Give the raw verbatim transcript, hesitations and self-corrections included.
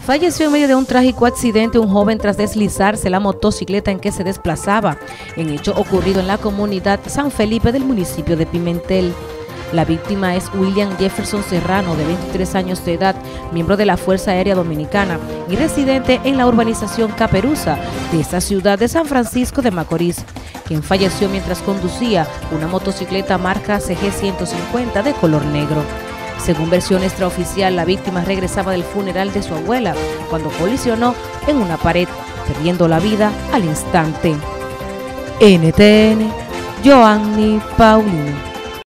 Falleció en medio de un trágico accidente un joven tras deslizarse la motocicleta en que se desplazaba, en hecho ocurrido en la comunidad San Felipe del municipio de Pimentel. La víctima es William Jefferson Serrano, de veintitrés años de edad, miembro de la Fuerza Aérea Dominicana y residente en la urbanización Caperuza de esta ciudad de San Francisco de Macorís, quien falleció mientras conducía una motocicleta marca C G ciento cincuenta de color negro. Según versión extraoficial, la víctima regresaba del funeral de su abuela cuando colisionó en una pared, perdiendo la vida al instante. N T N, Joanny Paulino.